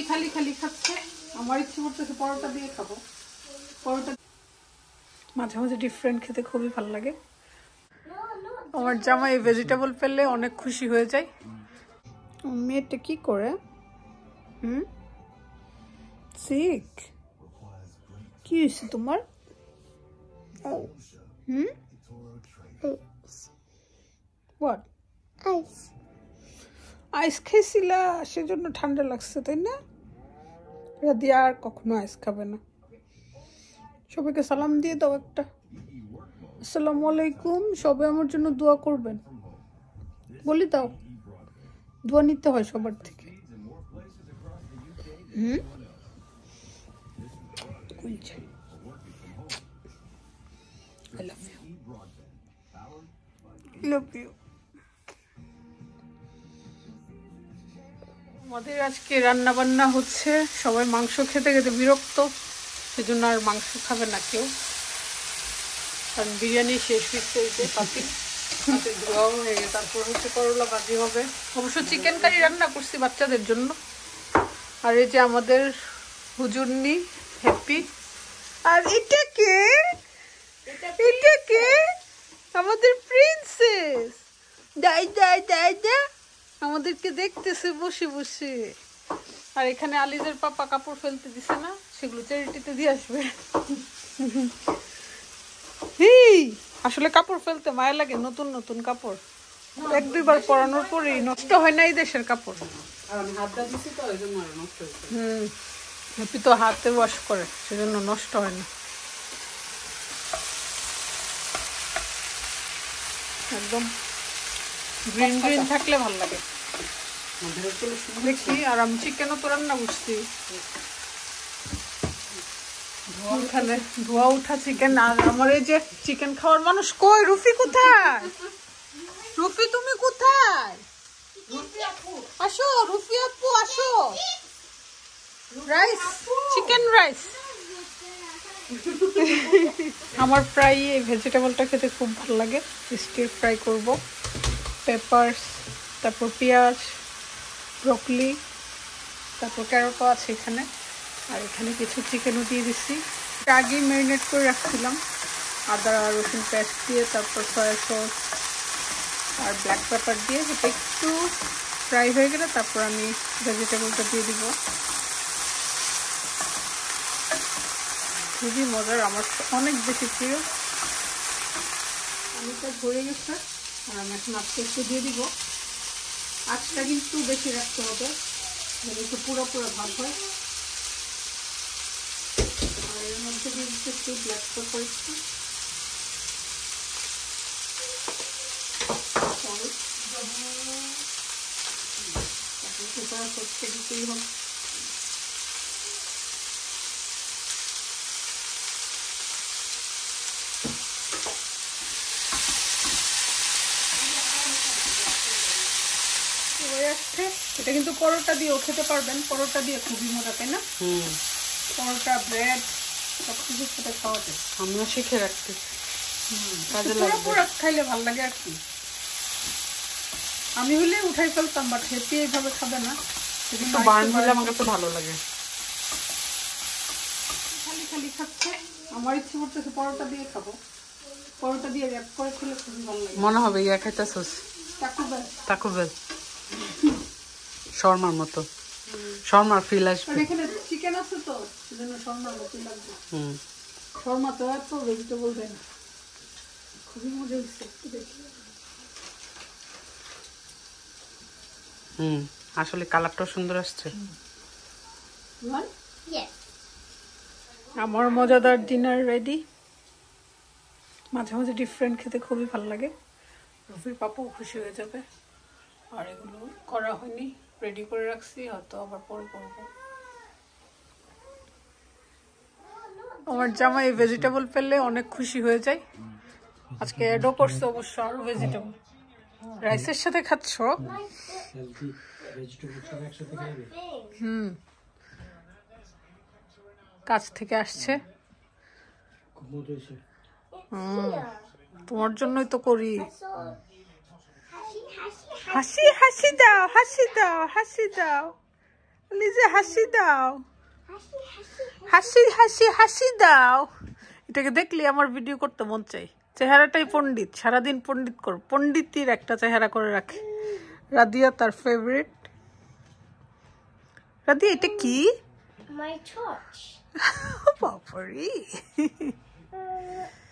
খালি খালি খাচ্ছে। আমার ইচ্ছে করতেছে পরোটা দিয়ে খাবো। পরোটা মাঝে মাঝে ডিফারেন্ট খেতে খুবই ভালো লাগে। আমার জামাই ভেজিটেবল পেলে অনেক খুশি হয়ে যায়। মেয়েটা কি করে? সিক কি হয়েছে তোমার? হোয়াট? আইস খেয়েছিলা, সেজন্য ঠান্ডা লাগছে, তাই না? রাদি আর কখনো আইস খাবে না। সবাইকে সালাম দিয়ে দাও একটা। আসসালামু আলাইকুম, সবাই আমার জন্য দোয়া করবেন। বলি দাও, দোয়া নিতে হয় সবার থেকে। I love you. Love you. আমাদের আজকে রান্না বান্না হচ্ছে, সবাই মাংস খেতে খেতে বিরক্ত, সেজন্য আর মাংস খাবে না কেউ, কারণ বিরিয়ানি শেষ হচ্ছে। এই যে পাতি ধোয়াও হয়ে গেছে। তারপর হচ্ছে করলা ভাজি হবে। অবশ্য চিকেন কারি রান্না করছি বাচ্চাদের জন্য। আর এই যে আমাদের হুজুরনি হ্যাপি। আর এটা কে? এটা কে? আমাদের প্রিন্সেস। দাই দাই দাই দা আমাদেরকে দেখতেছে বসে বসে। আর এখানে আলিজের পাপা কাপড় ফেলতে দিছে না, সেগুলো চ্যারিটিতে দিয়ে আসবে। আসলে কাপড় ফেলতে মায়া লাগে। নতুন নতুন কাপড় এক দুইবার পরানোর পরেই নষ্ট হয় না এই দেশের কাপড়। হ্যাপি তো হাতে ওয়াশ করে, সেজন্য নষ্ট হয় না। একদম গ্রিন গ্রিন থাকলে ভালো লাগে দেখি। আর আমি চিকেনও তো রান্না করছি, ওখানে ধোয়া উঠা চিকেন। আর আমার এই যে চিকেন খাওয়ার মানুষ কই? রুফি কোথায়? রুফি তুমি কোথায়? আসো রুফি আপু আসো। Rice, chicken rice. আমার প্রায় এই ভেজিটেবলটা খেতে খুব ভালো লাগে। স্টির ফ্রাই করব, পেপারস, তারপর পেঁয়াজ, ব্রকলি, তারপর ক্যারটও আছে এখানে। আর এখানে কিছু চিকেনও দিয়ে দিচ্ছি। আগেই ম্যারিনেট করে রাখছিলাম আদা রসুন পেস্ট দিয়ে, তারপর সয়া সস আর ব্ল্যাক পেপার দিয়ে। এটা একটু ফ্রাই হয়ে গেলে তারপর আমি ভেজিটেবলটা দিয়ে দিব। খুবই মজার, আমার অনেক বেশি প্রিয়। পানিটা ধরে গেছে আর আমি এখন আস্তে আস্তে দিয়ে দিব। আঁচটা কিন্তু বেশি রাখতে হবে, যেন একটু পুরো পুরো ভাব হয়। আর এর মধ্যে দিয়ে দিচ্ছি একটু ব্ল্যাক পেপার, একটু দিতেই হবে। এটা কিন্তু পরোটা দিয়েও খেতে পারবেন। পরোটা দিয়ে খুবই মজা, তাই না? পরোটা, ব্রেড সবকিছুর সাথে খাওয়াতে আমিও শিখে রাখছি। পুরো খাইলে ভালো লাগে আর কি। আমি হলে উঠাই ফেলতাম, বাট হেপি এইভাবে খাবে না, সেজন্য বার্ন হলে আমার কাছে ভালো লাগে। খালি খালি খাচ্ছে। আমার ইচ্ছে করতেছে পরোটা দিয়ে খাবো। পরোটা দিয়ে র্যাপ করে খেলে খুবই ভালো লাগে। মনে হবে ইয়া খাইতেছস, টাকো বেল শর্মার মতো। শর্মার ফিল আসবে। এখানে চিকেন আছে তো, সেজন্য শর্মার মতো লাগবে। শর্মা তো এত ভেজিটেবল দেয় না। খুবই মজা হচ্ছে দেখি। আসলে কালারটা সুন্দর আসছে। আমার মজাদার ডিনার রেডি। মাঝে মাঝে ডিফারেন্ট খেতে খুবই ভালো লাগে। রফির পাপাও খুশি হয়ে যাবে। আর এগুলো করা হয়নি, রেডি করে রাখছি, হয়তো আবার পরে করবো। আমার জামাই ভেজিটেবল পেলে অনেক খুশি হয়ে যায়। আজকে অ্যাডও করছে অবশ্য আরো ভেজিটেবল। রাইসের সাথে খাচ্ছ? কাজ থেকে আসছে, তোমার জন্যই তো করি। হাসি হাসি দাও, হাসি দাও, হাসি দাও। নিজে হাসি দাও, হাসি হাসি হাসি দাও। এটাকে দেখলে আমার ভিডিও করতে মন চাই। চেহারাটাই পণ্ডিত, সারাদিন পণ্ডিতির একটা চেহারা করে রাখে। রাদিয়া তার ফেভারিট। রাদিয়া এটা কি? My torch. বাপরে।